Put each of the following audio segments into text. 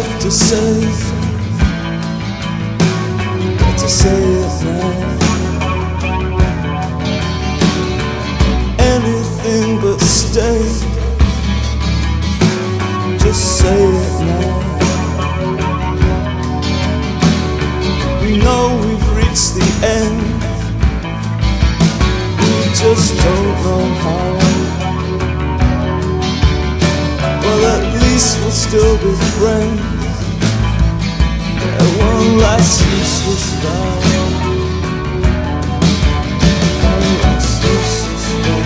left to say, but to say it now. Anything but stay, just say it now. We know we've reached the end, we just don't know how. Well, at least we'll still be friends at one last useless vow. One last useless vow.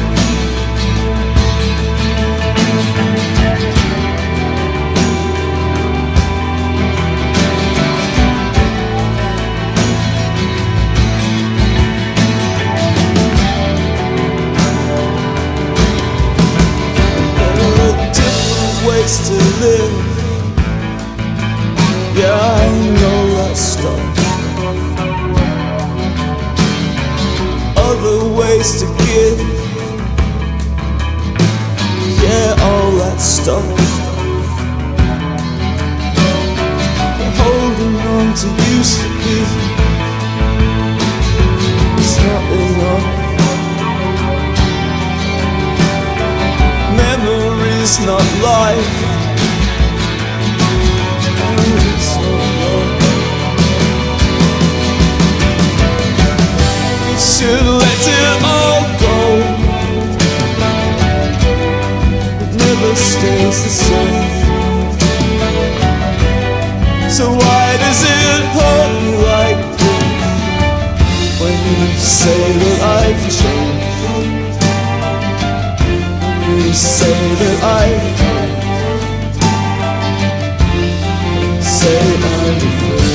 Ways to live, yeah, I know that stuff. Other ways to give, yeah, all that stuff. But holding on to used to be, it's not enough. Memories, not life. Memories, not life. We should let it all go. It never stays the same. So why does it hurt me like this when you say that I've changed? You say that say I'm afraid.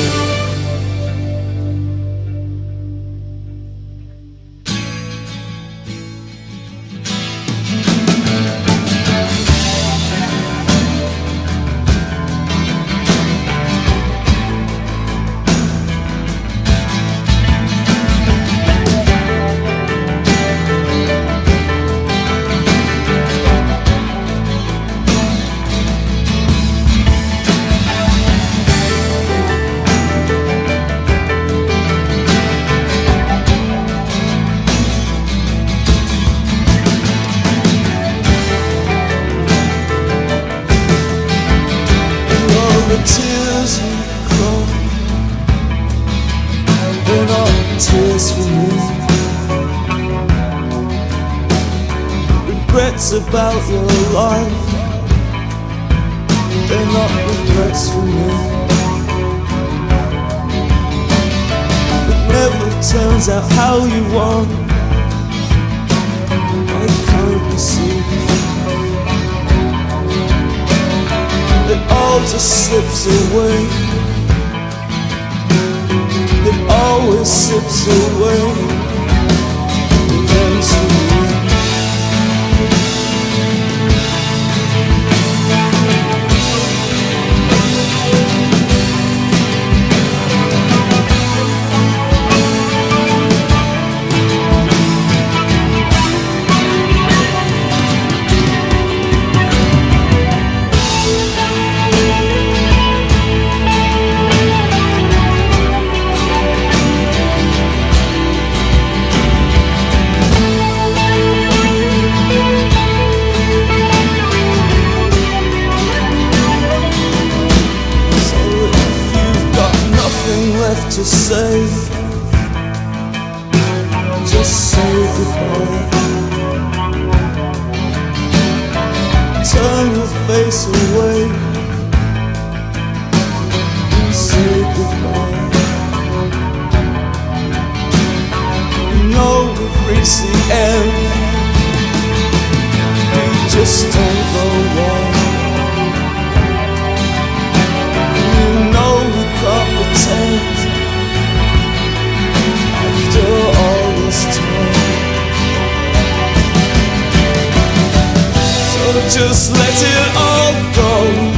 The tears you cry, they're not tears for me. Regrets about your life, they're not regrets for me. It never turns out how you want, I can't be seen. It all just slips away. It always slips away eventually. To say, just say goodbye. Turn your face away and say goodbye. You know we've reached the end, we just don't know why. You know we can't pretend after all this time. So just let it all go.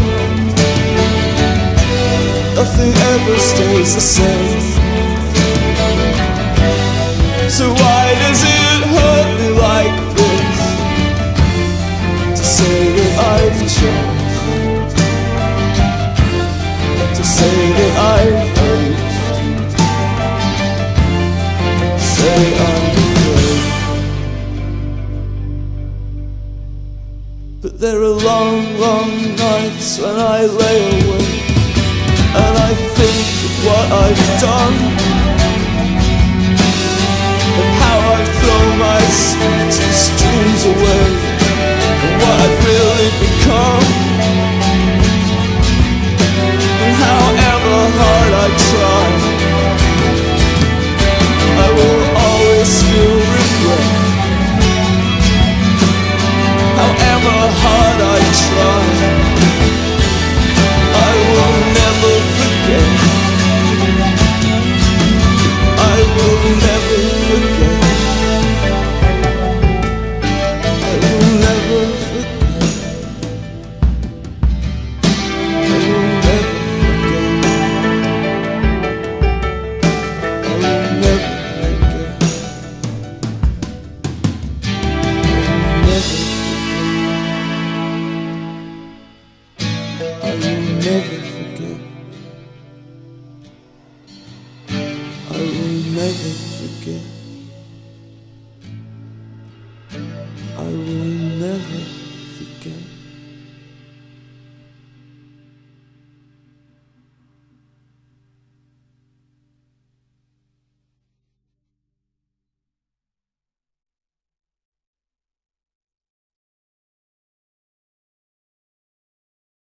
Nothing ever stays the same. So why does it hurt me like this to say that I've changed? say that I've aged, say I'm afraid. But there are long, long nights when I lay awake and I think of what I've done, and how I've thrown my sweetest dreams away, and what I've really become.